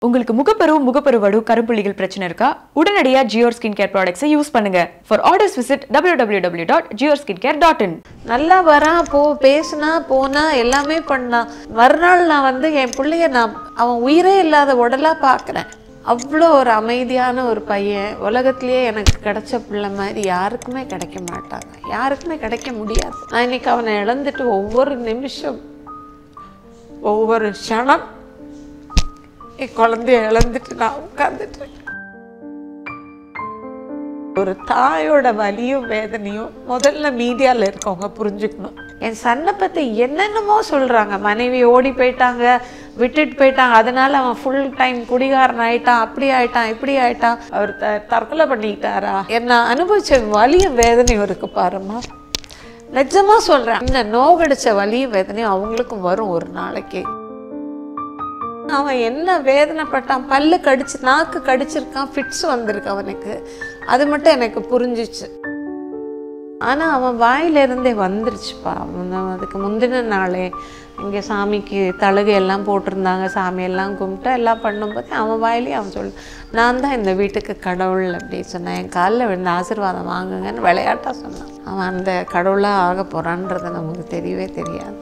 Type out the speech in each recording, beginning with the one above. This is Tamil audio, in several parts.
உங்களுக்கு முகப்பரு வடு கருப்புள்ளிகள் பிரச்சனை இருக்கா? உடனடியா ஜியோர் ஸ்கின் கேர் ப்ராடக்ட்ஸை யூஸ் பண்ணுங்க. For orders visit www.georskincare.in. நல்லா வரான் பேசினா போனா எல்லாமே பண்ணான். மறுநாள் நான் வந்து என் பிள்ளைய அவன் உயிரே இல்லாத உடலா பார்க்குறேன். அவ்வளோ ஒரு அமைதியான ஒரு பையன். உலகத்திலேயே எனக்கு கிடைச்ச பிள்ளை மாதிரி யாருக்குமே கிடைக்க மாட்டாங்க, யாருக்குமே கிடைக்க முடியாது. நான் இன்னைக்கு அவனை இழந்துட்டு ஒவ்வொரு நிமிஷம் ஒவ்வொரு க்ஷணம் என் குழந்தைய இழந்துட்டு நான் உட்கார்ந்துட்டு ஒரு தாயோட வலியும் வேதனையும் முதல்ல மீடியாவில் இருக்கவங்க புரிஞ்சுக்கணும். என் சன்னை பற்றி என்னென்னமோ சொல்கிறாங்க. மனைவி ஓடி போயிட்டாங்க, விட்டுட்டு போயிட்டாங்க, அதனால அவன் ஃபுல் டைம் குடிகாரன் ஆயிட்டான், அப்படி ஆயிட்டான், இப்படி ஆயிட்டான், அவர் தற்கொலை பண்ணிக்கிட்டாரா. என்ன அனுபவிச்ச வலியும் வேதனையும் இருக்கு பாருமா. நிஜமாக சொல்கிறேன், இன்னும் நோகடிச்ச வலியும் வேதனையும் அவங்களுக்கும் வரும் ஒரு நாளைக்கு. அவன் என்ன வேதனைப்பட்டான், பல்லு கடிச்சு நாக்கு கடிச்சிருக்கான், ஃபிட்ஸ் வந்திருக்கு அவனுக்கு. அது மட்டும் எனக்கு புரிஞ்சிச்சு. ஆனால் அவன் வாயிலிருந்தே வந்துருச்சுப்பா. அதுக்கு முந்தின நாளே இங்கே சாமிக்கு தழுகையெல்லாம் போட்டிருந்தாங்க, சாமியெல்லாம் கும்பிட்டு எல்லாம் பண்ணும்போது அவன் வாயிலே அவன் நான் தான் இந்த வீட்டுக்கு கடவுள் அப்படி சொன்னான். என் காலில் விழுந்த ஆசீர்வாதம் வாங்குங்கன்னு விளையாட்டாக சொன்னான். அவன் அந்த கடவுளாக ஆக போகிறான்றது நமக்கு தெரியவே தெரியாது.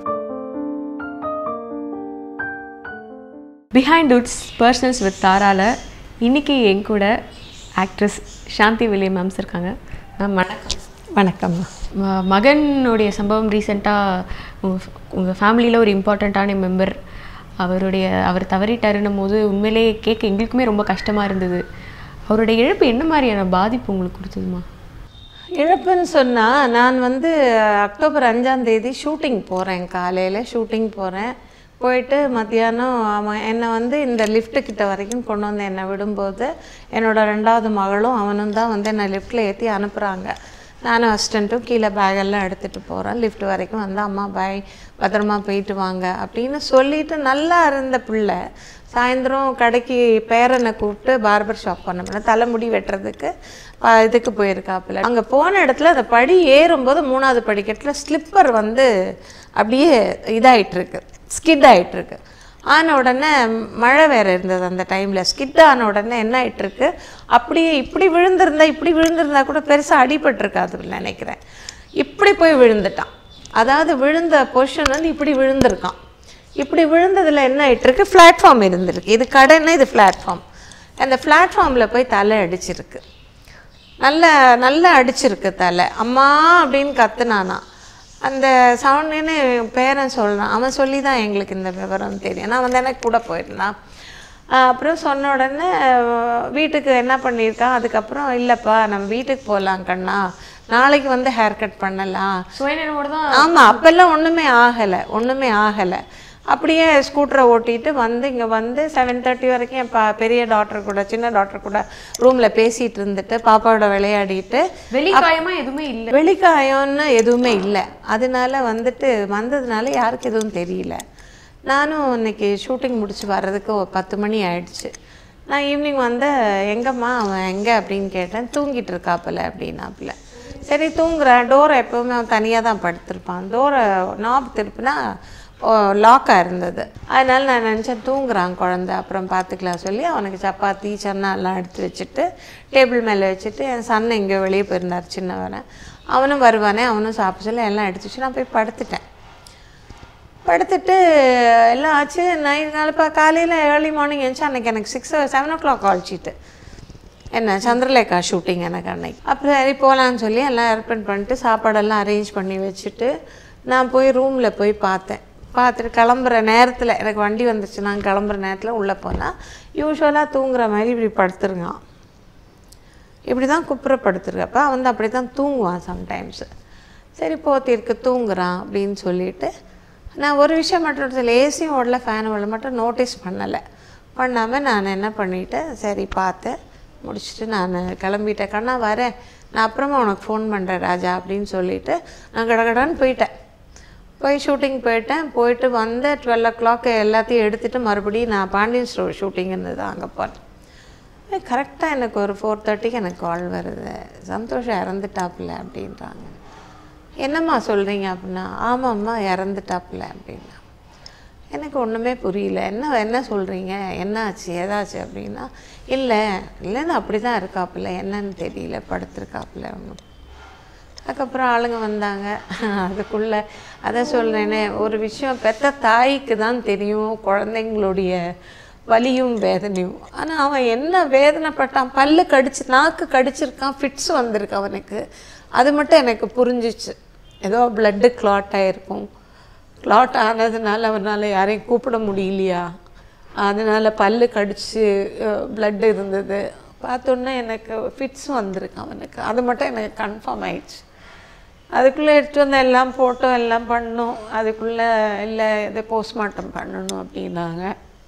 பிஹைண்ட் உட்ஸ் பர்சனல்ஸ் வித் தாரால இன்னைக்கு என் கூட ஆக்ட்ரஸ் சாந்தி வில்லியம் மேம்ஸ் இருக்காங்க. மேம் வணக்கம். வணக்கம். மகனுடைய சம்பவம் ரீசெண்டாக உங்கள் ஃபேமிலியில் ஒரு இம்பார்ட்டண்ட்டான மெம்பர் அவர் தவறிட்டாருன்னும் போது உண்மையிலே கேட்க எங்களுக்குமே ரொம்ப கஷ்டமாக இருந்தது. அவருடைய இழப்பு என்ன மாதிரியான பாதிப்பு உங்களுக்கு கொடுத்ததுமா? இழப்புன்னு சொன்னால், நான் வந்து அக்டோபர் 5ஆம் தேதி ஷூட்டிங் போகிறேன். காலையில் ஷூட்டிங் போகிறேன். போயிட்டு மத்தியானம் அவன் என்னை வந்து இந்த லிஃப்ட்டுக்கிட்ட வரைக்கும் கொண்டு வந்து என்னை விடும்போது என்னோடய 2வது மகளும் அவனும் தான் வந்து என்னை லிஃப்ட்டில் ஏற்றி அனுப்புகிறாங்க. நானும் அசிஸ்டண்ட்டும் கீழே பேகெல்லாம் எடுத்துகிட்டு போகிறேன். லிஃப்ட் வரைக்கும் வந்து அம்மா பாய், பத்திரமா போயிட்டு வாங்க அப்படின்னு சொல்லிட்டு நல்லா இருந்த பிள்ளை சாயந்தரம் கடைக்கு பேரனை கூப்பிட்டு பார்பர் ஷாப் பண்ண தலைமுடி வெட்டுறதுக்கு இதுக்கு போயிருக்காப்புல. அங்கே போன இடத்துல அந்த படி ஏறும்போது 3வது படிக்கட்டில் ஸ்லிப்பர் வந்து அப்படியே இதாகிட்டுருக்கு, ஸ்கிட் ஆகிட்டுருக்கு. ஆன உடனே மழை வேறு இருந்தது அந்த டைமில். ஸ்கிட் ஆன உடனே என்ன ஆகிட்டுருக்கு, அப்படியே இப்படி விழுந்திருந்தா கூட பெருசாக அடிபட்டிருக்காதுன்னு நினைக்கிறேன். இப்படி போய் விழுந்துட்டான். அதாவது விழுந்த பொசிஷன் வந்து இப்படி விழுந்திருக்கான். இப்படி விழுந்ததில் என்ன ஆகிட்டுருக்கு, பிளாட்ஃபார்ம் இருந்திருக்கு. இது கடைன்னா இது பிளாட்ஃபார்ம். அந்த பிளாட்ஃபார்மில் போய் தலை அடிச்சிருக்கு. நல்லா அடிச்சிருக்கு தலை. அம்மா அப்படின்னு கத்துனானா. அந்த சவுண்டுன்னு பேரன் சொல்கிறான். அவன் சொல்லி தான் எங்களுக்கு இந்த விவரம் தெரியும். நான் வந்து எனக்கு கூட போயிருந்தான். அப்புறம் சொன்ன உடனே வீட்டுக்கு என்ன பண்ணியிருக்கான், அதுக்கப்புறம் இல்லைப்பா நம்ம வீட்டுக்கு போகலாம் கண்ணா, நாளைக்கு வந்து ஹேர் கட் பண்ணலாம். ஆமாம், அப்போல்லாம் ஒன்றுமே ஆகலை. அப்படியே ஸ்கூட்டரை ஓட்டிகிட்டு வந்து இங்கே வந்து 7:30 வரைக்கும் என் பெரிய டாக்டர் கூட சின்ன டாக்டர் கூட ரூமில் பேசிகிட்டு இருந்துட்டு பாப்பாவோட விளையாடிட்டு. வெளிக்காயம்னு எதுவுமே இல்லை. அதனால வந்துட்டு வந்ததுனால யாருக்கு எதுவும் தெரியல. நானும் இன்னைக்கு ஷூட்டிங் முடிச்சு வர்றதுக்கு ஒரு 10 மணி ஆயிடுச்சு. நான் ஈவினிங் வந்து எங்கம்மா அவன் எங்கே அப்படின்னு கேட்டேன். தூங்கிட்டு இருக்காப்புல அப்படின்னாப்புல. சரி தூங்குறேன். டோரை எப்போவுமே அவன் தனியாக தான் படுத்திருப்பான். டோரை நாப் திருப்பினா லாக்காக இருந்தது. அதனால் நான் நினச்சேன் தூங்குறான் குழந்தை, அப்புறம் பார்த்துக்கலாம் சொல்லி அவனுக்கு சப்பாத்தி சன்னாலாம் எடுத்து வச்சுட்டு டேபிள் மேலே வச்சுட்டு என் சன்னை இங்கே வெளியே போயிருந்தார் சின்னவனை. அவனும் வருவானே, அவனும் சாப்பிட சொல்லி எல்லாம் எடுத்து வச்சு நான் போய் படுத்துட்டு எல்லாம் ஆச்சு. நாளைப்பா காலையில் ஏர்லி மார்னிங் எழுந்துச்சு. அன்றைக்கி எனக்கு 7 o'clock கால்ச்சிட்டு என்ன சந்திரலேகா ஷூட்டிங் எனக்கு அன்னைக்கு. அப்புறம் சரி போகலான்னு சொல்லி எல்லாம் ஏர்பன் பண்ணிட்டு சாப்பாடெல்லாம் அரேஞ்ச் பண்ணி வச்சுட்டு நான் போய் ரூமில் போய் பார்த்துட்டு கிளம்புற நேரத்தில் எனக்கு வண்டி வந்துச்சு. நான் கிளம்புற நேரத்தில் உள்ளே போனால் யூஸ்வலாக தூங்குற மாதிரி இப்படி படுத்துருங்கான். இப்படி தான் குப்புறப்படுத்துருக்கப்போ அவன் வந்து அப்படி தான் தூங்குவான் சம்டைம்ஸு. சரி போத்திருக்கு தூங்குறான் அப்படின்னு சொல்லிவிட்டு நான் ஒரு விஷயம் மட்டும் ஏசியும் ஓடல ஃபேன் ஓடல மட்டும் நோட்டீஸ் பண்ணாமல் நான் என்ன பண்ணிவிட்டேன், சரி பார்த்தேன், முடிச்சுட்டு நான் கிளம்பிட்டேன். கண்ணா வரேன், நான் அப்புறமா உனக்கு ஃபோன் பண்ணுறேன் ராஜா அப்படின்னு சொல்லிவிட்டு நான் கடகடான்னு போய் ஷூட்டிங் போயிட்டு வந்து 12 o'clock எல்லாத்தையும் எடுத்துகிட்டு மறுபடியும் நான் பாண்டியன் ஸ்டோர் ஷூட்டிங் இருந்தது அங்கே போனேன். கரெக்டாக எனக்கு ஒரு 4:30க்கு எனக்கு கால் வருது, சந்தோஷம் இறந்துட்டாப்புல அப்படின்றாங்க. என்னம்மா சொல்கிறீங்க அப்படின்னா, ஆமாம்மா இறந்துட்டாப்புல அப்படின்னா. எனக்கு ஒன்றுமே புரியல. என்ன சொல்கிறீங்க, என்ன ஆச்சு, ஏதாச்சு அப்படின்னா, இல்லைன்னு அப்படி தான் இருக்காப்புல, என்னன்னு தெரியல, படுத்துருக்காப்புல ஒன்று. அதுக்கப்புறம் ஆளுங்க வந்தாங்க. அதுக்குள்ளே அதை சொல்கிறேனே, ஒரு விஷயம் பெற்ற தாய்க்கு தான் தெரியும் குழந்தைங்களுடைய வலியும் வேதனையும். ஆனால் அவன் என்ன வேதனைப்பட்டான், பல்லு கடிச்சு, நாக்கு கடிச்சிருக்கான், ஃபிட்ஸ் வந்திருக்கு அவனுக்கு. அது மட்டும் எனக்கு புரிஞ்சிச்சு. ஏதோ பிளட்டு கிளாட் ஆகிருக்கும், கிளாட் ஆனதுனால அவனால் யாரையும் கூப்பிட முடியலையா, அதனால் பல்லு கடிச்சு பிளட்டு இருந்தது. பார்த்தோன்னே எனக்கு ஃபிட்ஸ் வந்திருக்கு அவனுக்கு. அது மட்டும் எனக்கு கன்ஃபார்ம் ஆயிடுச்சு. அதுக்குள்ளே எடுத்துகிட்டு வந்து எல்லாம் போட்டோம், எல்லாம் பண்ணோம். அதுக்குள்ளே இல்லை, இதை போஸ்ட்மார்ட்டம் பண்ணணும் அப்படின்னாங்க.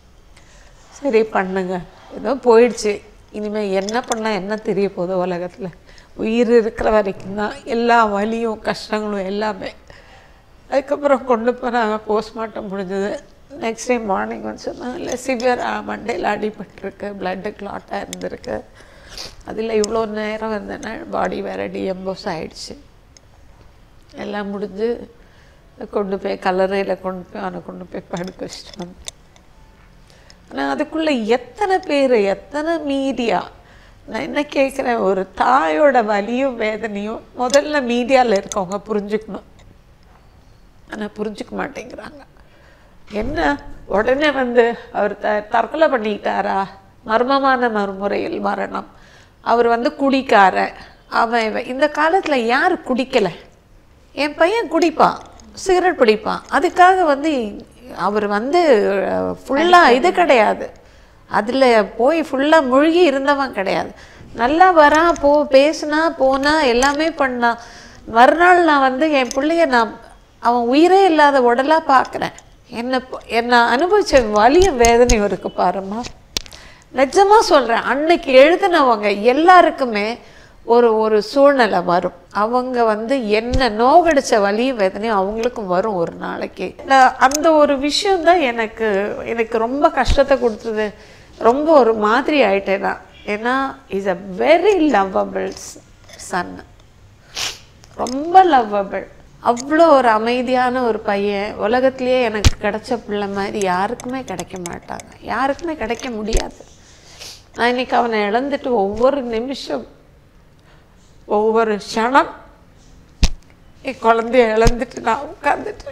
சரி பண்ணுங்க, ஏதோ போயிடுச்சு. இனிமேல் என்ன பண்ணால் என்ன தெரிய போகுது உலகத்தில். உயிர் இருக்கிற வரைக்கும் தான் எல்லா வலியும் கஷ்டங்களும் எல்லாமே. அதுக்கப்புறம் கொண்டு போனாங்க, போஸ்ட்மார்ட்டம் முடிஞ்சது. நெக்ஸ்ட் டே மார்னிங் வந்து சொன்னாங்க, இல்லை சிவியராக மண்டையில் அடிபட்டிருக்கு, பிளட்டு கிளாட்டாக இருந்திருக்கு. அதில் இவ்வளோ நேரம் இருந்தேன்னா பாடி வேறு டிஎம்போஸ் ஆகிடுச்சு. எல்லாம் முடிஞ்சு கொண்டு போய் கல்லறையில் அவனை கொண்டு போய் படுக்க வச்சுட்டு வந்தேன். ஆனால் அதுக்குள்ளே எத்தனை பேர், எத்தனை மீடியா. நான் என்ன கேட்குறேன், ஒரு தாயோட வலியும் வேதனையும் முதல்ல மீடியாவில் இருக்கவங்க புரிஞ்சுக்கணும். ஆனால் புரிஞ்சுக்க மாட்டேங்கிறாங்க. என்ன உடனே வந்து அவர் தற்கொலை பண்ணிக்கிட்டாரா, மர்மமான மறுமுறையில் மரணம், அவர் வந்து குடிக்கார, அவன் இந்த காலத்தில் யார் குடிக்கலை? என் பையன் குடிப்பான், சிகரெட் பிடிப்பான். அதுக்காக வந்து அவர் வந்து ஃபுல்லாக இது கிடையாது, அதில் போய் ஃபுல்லாக மூழ்கி இருந்தவன் கிடையாது. நல்லா வரான், பேசுனா போனா எல்லாமே பண்ணான். மறுநாள் நான் வந்து என் பிள்ளைய அவன் உயிரே இல்லாத உடலாக பார்க்குறேன். என்னை அனுபவிச்ச வலியும் வேதனையும் இருக்கு பாருமா. நிஜமாக சொல்கிறேன், அன்னைக்கு எழுதினவங்க எல்லாருக்குமே ஒரு சூழ்நிலை வரும். அவங்க வந்து என்ன நோகடிச்ச வலியும் வேதனையும் அவங்களுக்கும் வரும் ஒரு நாளைக்கு. அந்த ஒரு விஷயந்தான் எனக்கு ரொம்ப கஷ்டத்தை கொடுத்தது. ரொம்ப ஒரு மாதிரி ஆயிட்டேன் நான். ஏன்னா is a very lovable son, ரொம்ப லவ்வபிள். அவ்வளோ ஒரு அமைதியான ஒரு பையன். உலகத்துலேயே எனக்கு கிடைச்ச பிள்ளை மாதிரி யாருக்குமே கிடைக்க மாட்டாங்க, யாருக்குமே கிடைக்க முடியாது. நான் இன்னைக்கு அவனை இழந்துட்டு ஒவ்வொரு நிமிஷம், ஒவ்வொரு க்ஷணம் என் குழந்தைய இழந்துட்டு நான் உட்காந்துட்டு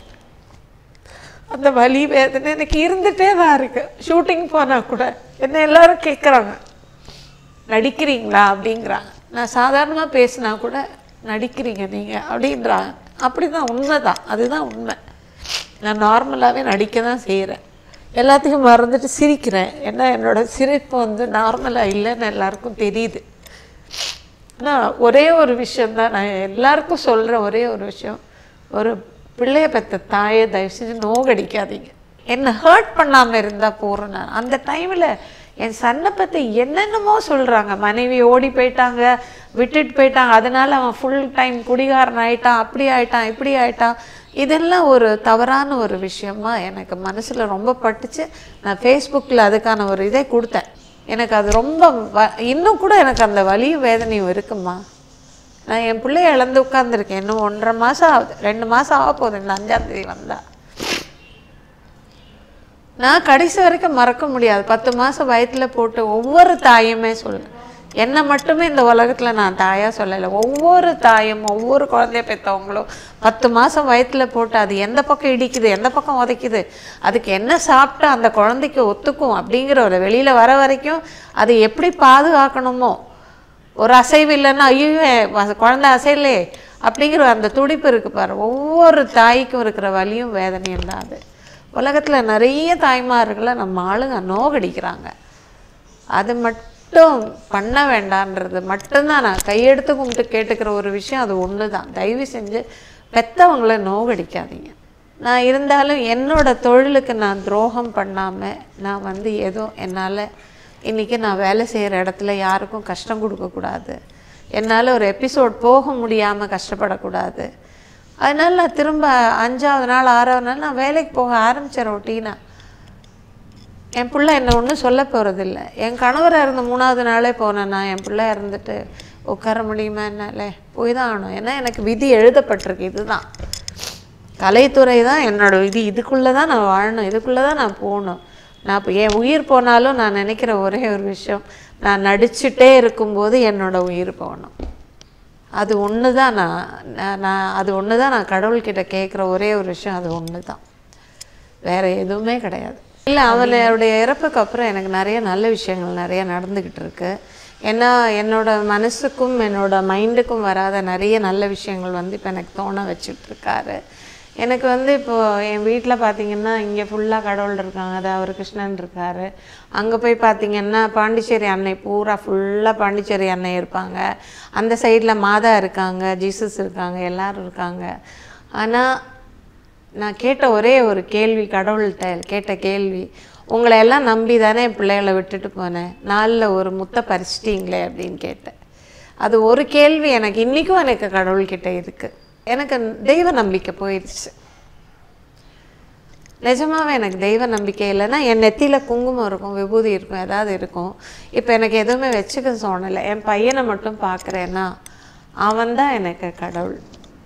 அந்த வலி வேதனை எனக்கு இருந்துகிட்டே தான் இருக்கு. ஷூட்டிங் போனால் கூட என்ன எல்லாரும் கேட்குறாங்க, நடிக்கிறீங்களா அப்படிங்கிறாங்க. நான் சாதாரணமாக பேசினா கூட நடிக்கிறீங்க நீங்கள் அப்படின்றாங்க. அப்படி தான், உண்மை தான், அதுதான் உண்மை. நான் நார்மலாகவே நடிக்க தான் செய்கிறேன், எல்லாத்தையும் மறந்துட்டு சிரிக்கிறேன். ஏன்னா என்னோடய சிரிப்பு வந்து நார்மலாக இல்லைன்னு எல்லாருக்கும் தெரியுது. ஆனால் ஒரே ஒரு விஷயந்தான் நான் எல்லாருக்கும் சொல்கிற ஒரே ஒரு விஷயம், ஒரு பிள்ளைய பெற்ற தாயை தயவு செஞ்சு நோகடிக்காதீங்க. என்னை ஹர்ட் பண்ணாமல் இருந்தால் போகிறேன். நான் அந்த டைமில் என் சன்னை பற்றி என்னென்னமோ சொல்கிறாங்க. மனைவி ஓடி போயிட்டாங்க, விட்டுட்டு போயிட்டாங்க, அதனால் அவன் ஃபுல் டைம் குடிகாரன் ஆகிட்டான், அப்படி ஆகிட்டான், இப்படி ஆகிட்டான். இதெல்லாம் ஒரு தவறான ஒரு விஷயமா எனக்கு மனசில் ரொம்ப பட்டுச்சு. நான் ஃபேஸ்புக்கில் அதுக்கான ஒரு இதை கொடுத்தேன். எனக்கு அது ரொம்ப இன்னும் கூட எனக்கு அந்த வலியும் வேதனையும் இருக்குமா. நான் என் பிள்ளைய இழந்து உட்காந்துருக்கேன். இன்னும் 1.5 மாதம் ஆகுது, 2 மாதம் ஆக போகுது இந்த 5ஆம் தேதி வந்தால். நான் கடைசி வரைக்கும் மறக்க முடியாது. 10 மாதம் வயிற்றில் போட்டு ஒவ்வொரு தாயுமே சொல்லுவேன், என்னை மட்டுமே இந்த உலகத்தில் நான் தாயாக சொல்லலை, ஒவ்வொரு தாயும் ஒவ்வொரு குழந்தைய பெற்றவங்களும் 10 மாதம் வயிற்றில் போட்டு அது எந்த பக்கம் இடிக்குது, எந்த பக்கம் உதைக்குது, அதுக்கு என்ன சாப்பிட்டா அந்த குழந்தைக்கு ஒத்துக்கும் அப்படிங்கிற ஒரு வெளியில் வர வரைக்கும் அதை எப்படி பாதுகாக்கணுமோ. ஒரு அசைவு இல்லைன்னா ஐயோ குழந்தை அசையிலே அப்படிங்கிற அந்த துடிப்பு இருக்குது பாரு. ஒவ்வொரு தாய்க்கும் இருக்கிற வலியும் வேதனையும் தான் அது. உலகத்தில் நிறைய தாய்மார்களை நம்ம ஆளுங்க நோகடிக்கிறாங்க. அது மட்டும் பண்ண வேண்டான்றது மட்டும்தான் நான் கையெடுத்து கும்பிட்டு கேட்டுக்கிற ஒரு விஷயம். அது ஒன்று தான், தயவு செஞ்சு பெற்றவங்களை நோகடிக்காதீங்க. நான் இருந்தாலும் என்னோடய தொழிலுக்கு நான் துரோகம் பண்ணாமல் நான் வந்து ஏதோ என்னால் இன்றைக்கி நான் வேலை செய்கிற இடத்துல யாருக்கும் கஷ்டம் கொடுக்கக்கூடாது, என்னால் ஒரு எபிசோட் போக முடியாமல் கஷ்டப்படக்கூடாது. அதனால் நான் திரும்ப 5ஆவது நாள் 6ஆவது நாள் நான் வேலைக்கு போக ஆரம்பித்தேன் ரொட்டீனாக. என் பிள்ளை என்னை ஒன்றும் சொல்ல போகிறதில்ல. என் கணவராக இருந்த 3ஆவது நாளே போனேன். நான் என் பிள்ளை இருந்துட்டு உட்கார முடியுமா என்னாலே போய் தான் ஆகணும். ஏன்னா எனக்கு விதி எழுதப்பட்டிருக்கு, இதுதான் கலைத்துறை தான் என்னோட இதுக்குள்ளே தான் நான் வாழணும், இதுக்குள்ளே தான் நான் போகணும். நான் இப்போ என் உயிர் போனாலும் நான் நினைக்கிற ஒரே ஒரு விஷயம், நான் நடிச்சுட்டே இருக்கும்போது என்னோட உயிர் போகணும். அது ஒன்று தான் அது ஒன்று தான் நான் கடவுள்கிட்ட கேட்குற ஒரே ஒரு விஷயம். அது ஒன்று தான், வேறு எதுவுமே கிடையாது. இல்லை, அவனுடைய இறப்புக்கு அப்புறம் எனக்கு நிறைய நல்ல விஷயங்கள் நிறைய நடந்துக்கிட்டு இருக்கு. ஏன்னா என்னோட மனசுக்கும் என்னோட மைண்டுக்கும் வராத நிறைய நல்ல விஷயங்கள் வந்து இப்போ எனக்கு தோண வச்சுட்ருக்காரு. எனக்கு வந்து இப்போது என் வீட்டில் பார்த்திங்கன்னா இங்கே ஃபுல்லாக கடவுள் இருக்காங்க, அது அவர் கிருஷ்ணன் இருக்கார். அங்கே போய் பார்த்திங்கன்னா பாண்டிச்சேரி அன்னை பூரா ஃபுல்லாக பாண்டிச்சேரி அன்னை இருப்பாங்க. அந்த சைடில் மாதா இருக்காங்க, ஜீசஸ் இருக்காங்க, எல்லோரும் இருக்காங்க. ஆனால் நான் கேட்ட ஒரே ஒரு கேள்வி, கடவுள்கிட்ட கேட்ட கேள்வி, உங்களை எல்லாம் நம்பி தானே என் பிள்ளைகளை விட்டுட்டு போனேன், நாளில் ஒரு முத்தை பறிச்சிட்டிங்களே அப்படின்னு கேட்டேன். அது ஒரு கேள்வி எனக்கு இன்றைக்கும் எனக்கு கடவுள்கிட்ட இருக்குது. எனக்கு தெய்வ நம்பிக்கை போயிடுச்சு. நிஜமாவே எனக்கு தெய்வ நம்பிக்கை இல்லைன்னா என் நெத்தியில் குங்குமம் இருக்கும், விபூதி இருக்கும், ஏதாவது இருக்கும். இப்போ எனக்கு எதுவுமே வச்சுக்க தோணலை. என் பையனை மட்டும் பார்க்குறேன்னா அவன் தான் எனக்கு கடவுள்.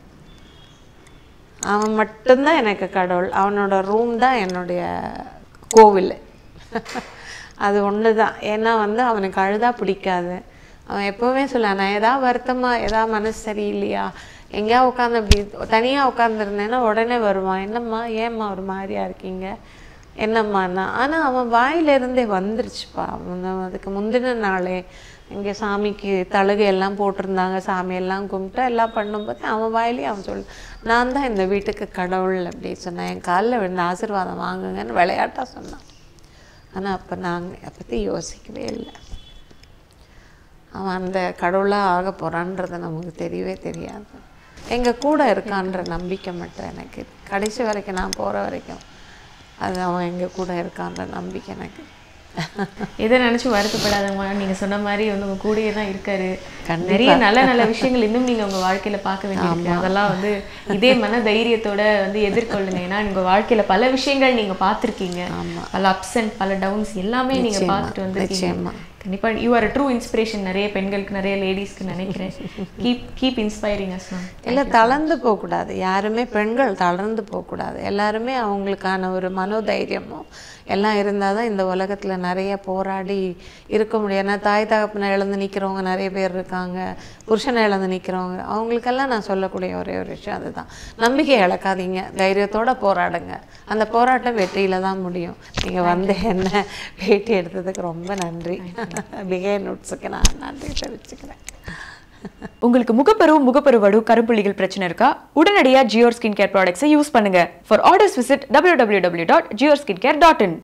அவன் மட்டும்தான் எனக்கு கடவுள். அவனோட ரூம் தான் என்னுடைய கோவில். அது ஒன்று தான். ஏன்னா வந்து அவனுக்கு அழுதா பிடிக்காது. அவன் எப்போவுமே சொல்ல, நான் எதாவது வருத்தமாக எதாவது மனசு சரியில்லையா, எங்கேயா உட்காந்து அப்படி தனியாக உட்காந்துருந்தேன்னா உடனே வருவான். என்னம்மா, ஏம்மா ஒரு மாதிரியா இருக்கீங்க, என்னம்மாண்ணா. ஆனால் அவன் வாயிலிருந்தே வந்துருச்சுப்பா. அதுக்கு முந்தின நாளே இங்கே சாமிக்கு தழுகை எல்லாம் போட்டிருந்தாங்க, சாமியெல்லாம் கும்பிட்டு எல்லாம் பண்ணும்போது அவன் வாயிலே அவன் சொல்லு, நான் தான் இந்த வீட்டுக்கு கடவுள் அப்படி சொன்னேன். என் காலில் விழுந்த ஆசீர்வாதம் வாங்குங்கன்னு விளையாட்டாக சொன்னான். ஆனால் அப்போ நாங்கள் அதை பற்றி யோசிக்கவே இல்லை. அவன் அந்த கடவுளாக ஆக போகிறான்றது நமக்கு தெரியவே தெரியாது. எங்கள் கூட இருக்கான்ற நம்பிக்கை மட்டும் எனக்கு கடைசி வரைக்கும், நான் போகிற வரைக்கும் அது அவன் எங்கள் கூட இருக்கான்ற நம்பிக்கை எனக்கு. எதை நினச்சி வருத்தப்படாதம்மா, நீங்கள் சொன்ன மாதிரி வந்து உங்கள் கூடயே தான் இருக்காரு. நிறைய நல்ல நல்ல விஷயங்கள் இன்னும் நீங்கள் உங்கள் வாழ்க்கையில் பார்க்க வேண்டியிருக்கு. அதெல்லாம் வந்து இதே மன தைரியத்தோட வந்து எதிர்கொள்ளுங்க. ஏன்னா உங்கள் வாழ்க்கையில் பல விஷயங்கள் நீங்கள் பார்த்துருக்கீங்க, பல அப்ஸ் அண்ட் பல டவுன்ஸ் எல்லாமே நீங்கள் பார்த்துட்டு வந்துருக்கீங்க. கண்டிப்பாக யூ ஆர் ட்ரூ இன்ஸ்பிரேஷன் நிறைய பெண்களுக்கு, நிறைய லேடிஸ்க்கு நினைக்கிறேன். Keep inspiring us ma'am. இல்லை, தளர்ந்து போகக்கூடாது. யாருமே பெண்கள் தளர்ந்து போகக்கூடாது. எல்லாருமே அவங்களுக்கான ஒரு மனோதைரியமும் எல்லாம் இருந்தால் தான் இந்த உலகத்தில் நிறைய போராடி இருக்க முடியும். ஏன்னா தாய் தகப்பனை இழந்து நிற்கிறவங்க நிறைய பேர் இருக்காங்க, புருஷனை இழந்து நிற்கிறவங்க. அவங்களுக்கெல்லாம் நான் சொல்லக்கூடிய ஒரே ஒரு விஷயம் அதுதான், நம்பிக்கை இழக்காதீங்க, தைரியத்தோடு போராடுங்க. அந்த போராட்டம் வெற்றியில் தான் முடியும். நீங்கள் வந்து என்ன பேட்டி எடுத்ததுக்கு ரொம்ப நன்றி. பிகே நோட்ஸுக்கு நான் நன்றி தெரிவிச்சுக்கிறேன். உங்களுக்கு முகப்பரு வடு கருப்புள்ளிகள் பிரச்சனை இருக்கா? உடனடியாக ஜியோர் ஸ்கின் கேர் ப்ராடக்ட்ஸை யூஸ் பண்ணுங்க. For orders visit www.georskincare.in.